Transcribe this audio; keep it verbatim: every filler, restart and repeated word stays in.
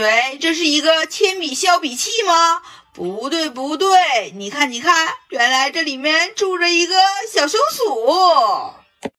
为这是一个铅笔削笔器吗？不对不对，你看你看，原来这里面住着一个小松鼠。